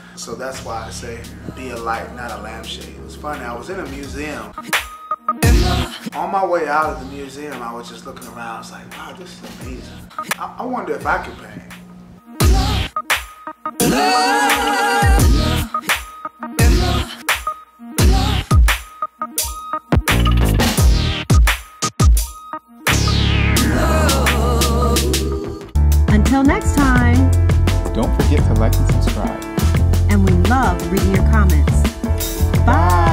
So that's why I say be a light, not a lampshade. It was funny, I was in a museum. On my way out of the museum, I was just looking around. I was like, wow, this is amazing. I wonder if I could paint. Until next time. Don't forget to like and subscribe. And we love reading your comments. Bye.